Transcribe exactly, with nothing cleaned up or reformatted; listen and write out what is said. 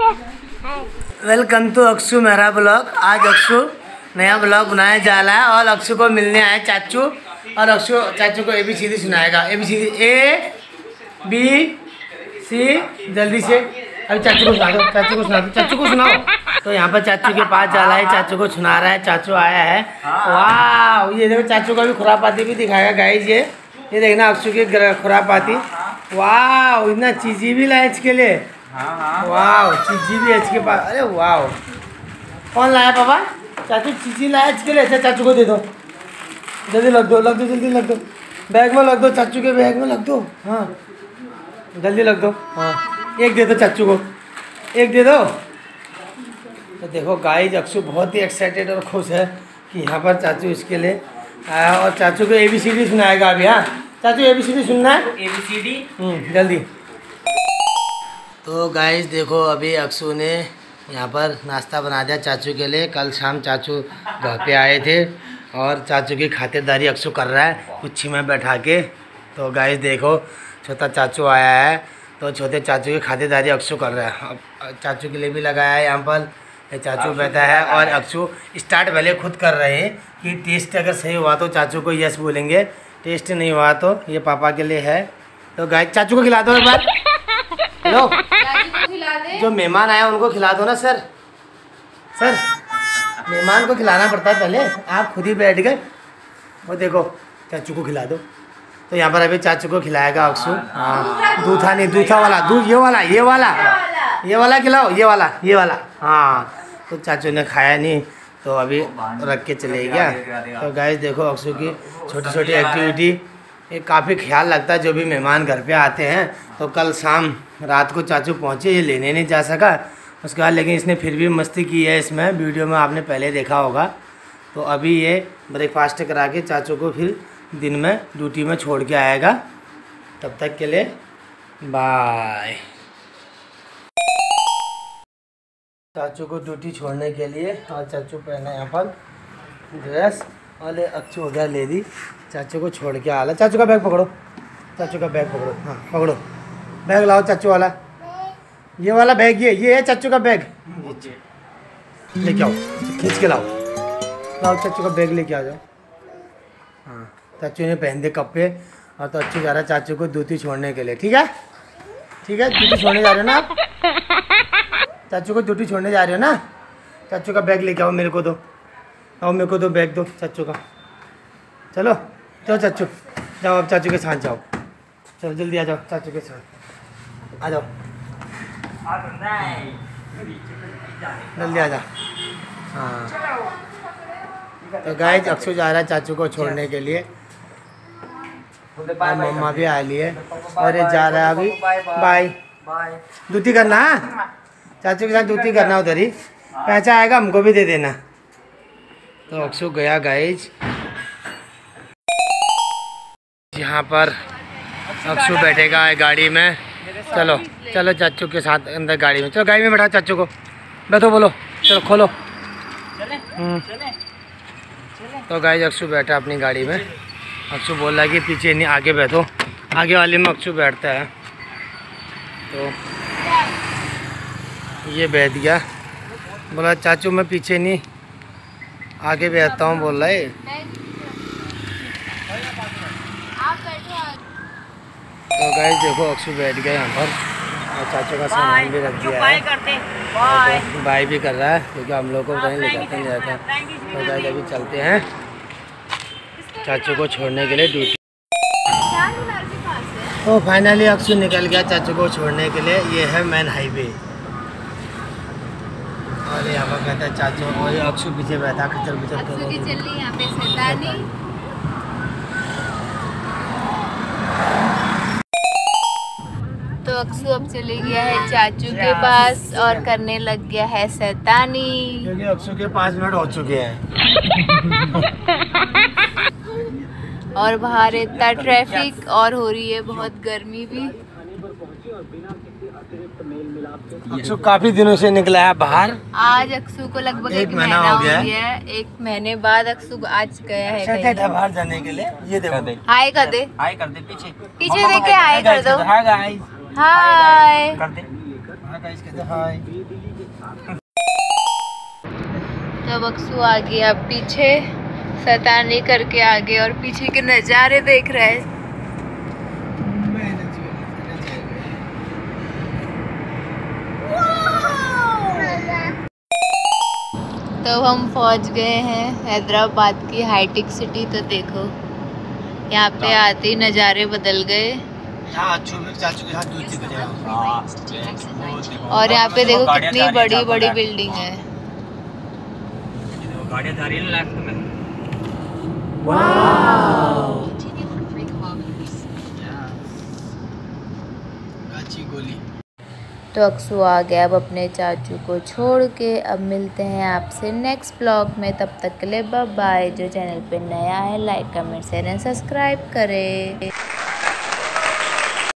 Welcome to Akshu मेरा blog. आज अक्षु नया ब्लॉग बनाया जा रहा है और अक्षु को मिलने आए चाचू, और अक्षु चाचू को ए बी सी डी सुनाएगा। A B C D A B C जल्दी से अभी चाचू को सुना दो, चाचू को सुना दो, चाचू को सुनाओ। तो यहाँ पर चाचू के पास जा रहा है, चाचू को सुना रहा है। चाचू आया है, वाह ये देखो चाचू का भी खुरापाती भी दिखाएगा गाइस। ये ये देखना अक्षु की खुरापाती, वाह इतना चीज़ी भी लाया इसके लिए, वाह चीज़ी भी है इसके पास। अरे वाह कौन लाया पापा? चाचू चीज़ी लाया इसके लिए। अच्छा चाचू को दे दो, जल्दी लग दो, लग दो जल्दी लग दो, बैग में लग दो, चाचू के बैग में लग दो। हाँ जल्दी लग दो। हाँ एक दे दो चाचू को, एक दे दो। तो देखो गाइस अक्षु बहुत ही एक्साइटेड और खुश है कि यहाँ पर चाचू इसके लिए आया, और चाचू को ए बी सी डी सुनाएगा अभी। हाँ चाचू ए बी सी डी सुनना है, ए बी सी डी जल्दी। तो गाइस देखो अभी अक्षु ने यहाँ पर नाश्ता बना दिया चाचू के लिए। कल शाम चाचू घर पे आए थे और चाचू की खातिरदारी अक्षु कर रहा है कुर्सी में बैठा के। तो गाइस देखो छोटा चाचू आया है तो छोटे चाचू की खातिरदारी अक्षु कर रहा है। अब चाचू के लिए भी लगाया है यहाँ पर, चाचू बैठा है और अक्षु स्टार्ट पहले खुद कर रहे हैं कि टेस्ट अगर सही हुआ तो चाचू को यस बोलेंगे, टेस्ट नहीं हुआ तो ये पापा के लिए है। तो गाइस चाचू को खिला दो एक बार। हेलो जो मेहमान आया उनको खिला दो ना सर। सर मेहमान को खिलाना पड़ता है पहले, आप खुद ही बैठ गए। वो देखो चाचू को खिला दो। तो यहाँ पर अभी चाचू को खिलाएगा अक्षु। हाँ दूधा नहीं, दूधा वाला दूध, ये वाला ये वाला ये वाला खिलाओ, ये वाला ये वाला। हाँ तो चाचू ने खाया नहीं तो अभी रख के चले गया। तो गाइस देखो अक्षु की छोटी छोटी एक्टिविटी, ये काफ़ी ख्याल लगता है जो भी मेहमान घर पे आते हैं। तो कल शाम रात को चाचू पहुँचे, ये लेने नहीं जा सका उसके बाद, लेकिन इसने फिर भी मस्ती की है इसमें, वीडियो में आपने पहले देखा होगा। तो अभी ये ब्रेकफास्ट करा के चाचू को फिर दिन में ड्यूटी में छोड़ के आएगा। तब तक के लिए बाय। चाचू को ड्यूटी छोड़ने के लिए और चाचू पहना यहाँ पर ड्रेस और अक्षु हो गया ले दी, चाचू को छोड़ के आ रहा। चाचू का बैग पकड़ो, चाचू का बैग पकड़ो। हाँ पकड़ो बैग, लाओ चाचू वाला, ये वाला बैग, ये ये है चाचू का बैग, लेके आओ खींच के लाओ, लाओ चाचू का बैग लेके आ जाओ। हाँ चाचू ने पहन दे कपड़े और तो अच्छी जा रहा है चाचू को ड्यूटी छोड़ने के लिए। ठीक है ठीक है ड्यूटी छोड़ने जा रहे हो ना, चाचू को ड्यूटी छोड़ने जा रहे हो ना। चाचू का बैग लेके आओ, मेरे को दो, आओ मेरे को दो बैग दो चाचू का। चलो जाओ चाचू, जाओ अब चाचू के साथ जाओ, चलो जल्दी आ जाओ चाचू के साथ आ जाओ, जल्दी आ जाओ। हाँ तो गाइस अक्षु जा रहा है चाचू को छोड़ने के लिए और मम्मा भी आ ली है और ये जा रहा है अभी। बाय ड्यूटी करना है चाचू के साथ, ड्यूटी करना उधर ही, पैसा आएगा हमको भी दे देना। तो अक्षु गया गाइस, यहाँ पर अक्षु बैठेगा गाड़ी में। चलो चलो चाचू के साथ अंदर गाड़ी में, चलो गाड़ी में बैठा चाचू को, बैठो बोलो, चलो खोलो। तो गाइस अक्षु बैठा अपनी गाड़ी में, अक्षु बोल रहा है कि पीछे नहीं आगे बैठो, आगे वाले में अक्षु बैठता है। तो ये बैठ गया, बोला चाचू मैं पीछे नहीं आगे बैठता हूँ बोल रहा है। तो गाइस देखो अक्षु बैठ गया यहाँ पर और चाचू का सामान भी रख दिया है, तो बाय भी कर रहा है क्योंकि हम लोग को कहीं ले जाते नहीं जाता। तो गाइस अभी चलते हैं चाचू को छोड़ने के लिए ड्यूटी। तो फाइनली अक्षु निकल गया चाचू को छोड़ने के लिए। ये है मेन हाईवे और यहाँ पर कहता है चाचू, और अक्षु पीछे बैठा खचर पिचर कर रहा है। तो अक्षु अब चले गया है चाचू के पास और करने लग गया है शैतानी, क्योंकि अक्षु के पाँच मिनट हो चुके हैं और बाहर इतना ट्रैफिक और हो रही है बहुत गर्मी भी। अक्षु काफी दिनों से निकला है बाहर, आज अक्षु को लगभग एक, एक महीना हो गया है। एक महीने बाद अक्षु आज गया है कहीं बाहर जाने के लिए। ये देखो हाय कर दे, हाय कर दे, पीछे पीछे देख के हाय कर दो, हाय गाइस, हाय कर दे, हाँ गाइस कहते हाय। तब अक्सू आ गया पीछे, शैतानी करके आ गया और पीछे के नज़ारे देख रहा है। तो हम पहुंच गए हैं हैदराबाद की हाईटेक सिटी। तो देखो यहाँ पे आते ही नज़ारे बदल गए। और यहाँ पे देखो कितनी बड़ी बड़ी बिल्डिंग है। गाड़ियाँ जा रही है लेफ्ट में। गोली। तो अक्सू आ गया अब अपने चाचू को छोड़ के। अब मिलते हैं आपसे नेक्स्ट ब्लॉग में, तब तक के लिए बाय बाय। जो चैनल पे नया है like comment share and subscribe करें।